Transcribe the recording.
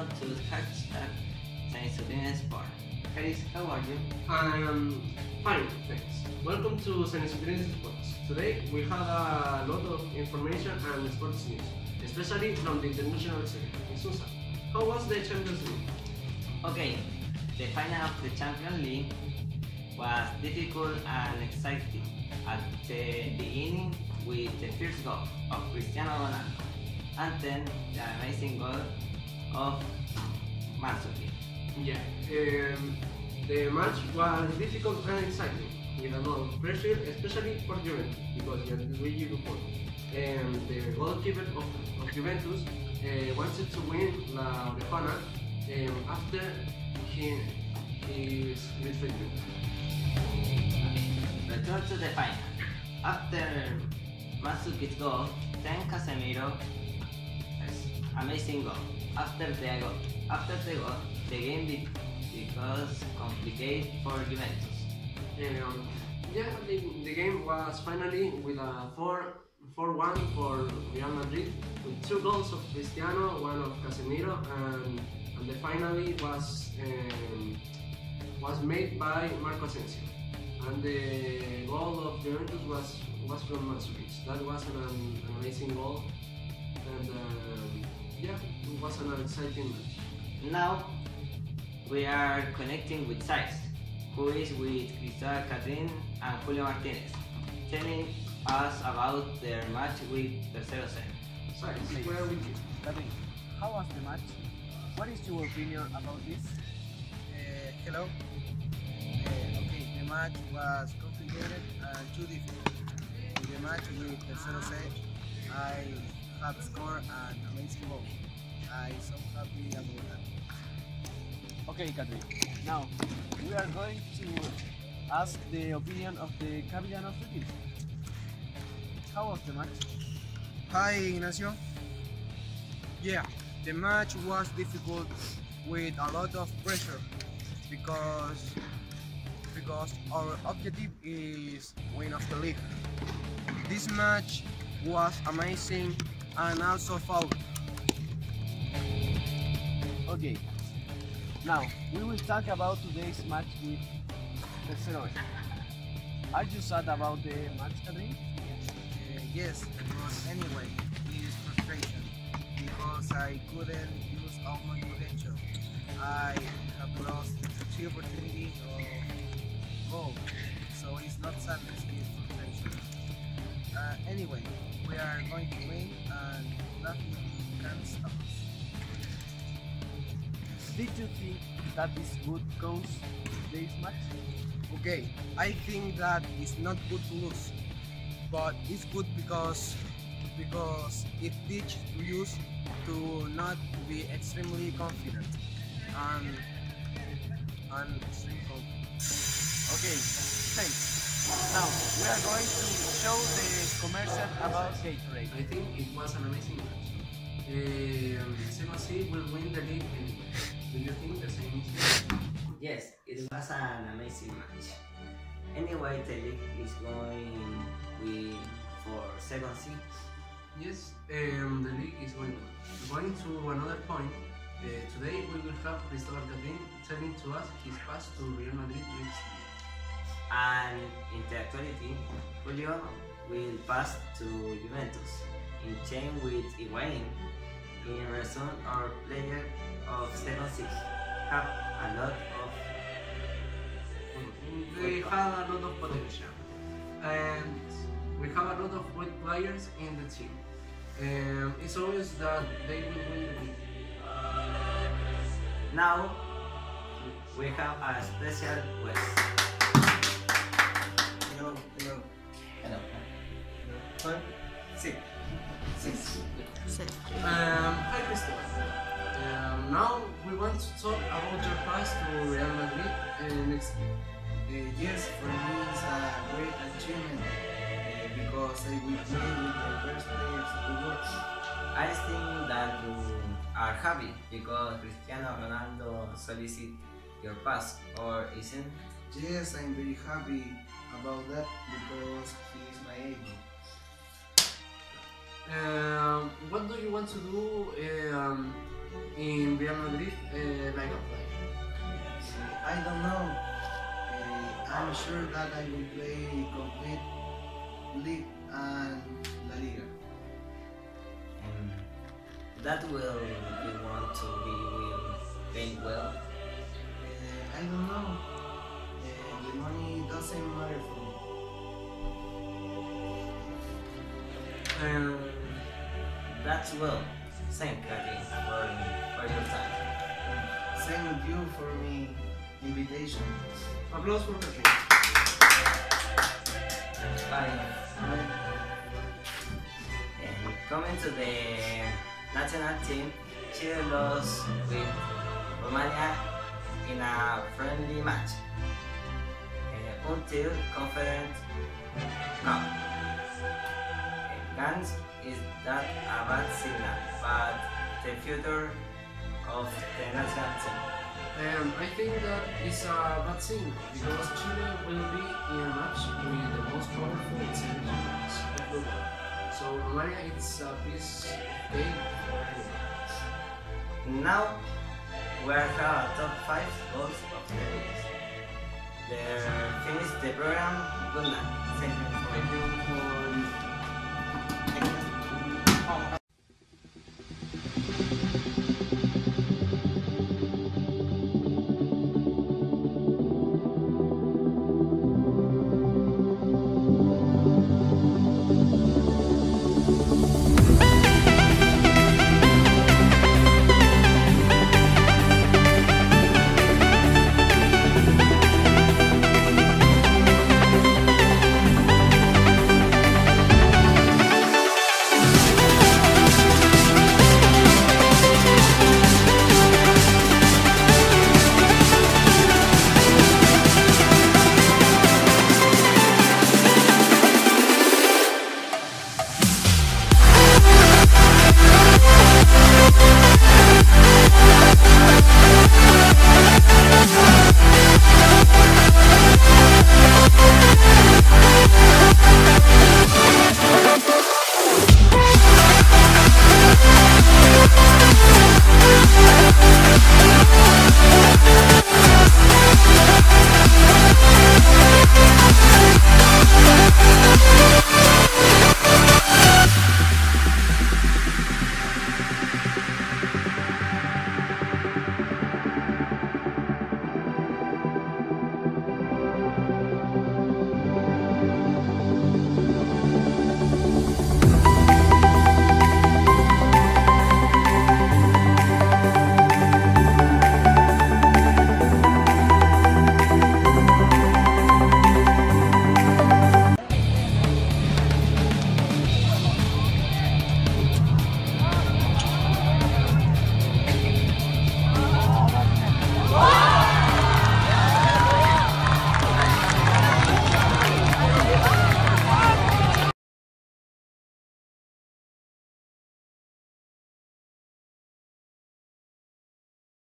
welcome to hashtag Science Opinion Sport. Harris, how are you? I'm fine, thanks. Welcome to San Isidro Sports. Today we have a lot of information and sports news, especially from the international scene. Susan, how was the Champions League? Okay, the final of the Champions League was difficult and exciting at the beginning with the first goal of Cristiano Ronaldo and then the amazing goal of Mandzukic. Yeah, the match was difficult and exciting, with a lot of pressure, especially for Juventus, because Gianluigi Buffon, the goalkeeper of Juventus, wanted to win La Orejona after his midfield. Return to the final. After Mandzukic's goal, then Casemiro's amazing goal. After the goal, the game becomes complicated for Juventus. The game was finally with a 4-1 for Real Madrid, with 2 goals of Cristiano, 1 of Casemiro, and the finale was made by Marco Asensio. And the goal of Juventus was from Mandzukic. That was an amazing goal, and it was an exciting match. Now we are connecting with Saiz, who is with Cristóbal Catrin and Julio Martinez, telling us about their match with Tercero C. Saiz, where are we? David, how was the match? What is your opinion about this? Hello. Okay, the match was complicated and too difficult. In the match with Tercero C, I have scored an amazing goal. I'm so happy about that. Okay, Catherine. Now, we are going to ask the opinion of the captain of the team. How was the match? Hi, Ignacio. Yeah, the match was difficult with a lot of pressure because our objective is win of the league. This match was amazing and also fun. Okay. Now, we will talk about today's match with Tercero. Are you sad about the match, Catherine? Yes, but anyway, it is frustration because I couldn't use all my potential. I have lost 2 opportunities of goal, so it's not sadness, it's frustration. Anyway, we are going to win and nothing can stop us. Did you think that is good goes today's match? Okay, I think that it's not good to lose, but it's good because it teaches you to not be extremely confident and extremely confident. Okay, thanks. Now, we are going to show the commercial about Gatorade. I think it was an amazing match. CDF will win the league anyway. Do you think the same is? Yes, it was an amazing match. Anyway, the league is going for second seed. Yes, the league is going on. Going to another point, today we will have Cristóbal Catrin telling to us his path to Real Madrid next year. And in the actuality, Julio will pass to Juventus in chain with Higuaín. In reason, our player of second six have a lot of They have a lot of potential, and we have a lot of good players in the team. It's obvious that they will win the league. Now we have a special guest. Hello. Hello. Fun? Six. Hi Cristóbal. Now we want to talk about your pass to Real Madrid next year. Yes, for me it's a great achievement because I will play with the best players in the world. I think that you are happy because Cristiano Ronaldo solicit your pass, or isn't? Yes, I'm very happy about that because he is my idol. What do you want to do in Real Madrid like a player? I don't know. I'm sure that I will play complete league and La Liga. And that will you want to be will paint well. I don't know. The money doesn't matter for me. That's well. Thank you for your time. Thank you for me invitation. Applause for Catherine. Bye. And coming to the national team, Chile lost with Romania in a friendly match until Conference Cup. Guns is that a bad signal, but the future of the national team. I think that is a bad thing because Chile will be in a match with the most powerful selections of the world. So Romania it's a piece of cake for everyone. Now we are have a top 5 goals of the league. They finish the program. Good night. Thank you for Thank you for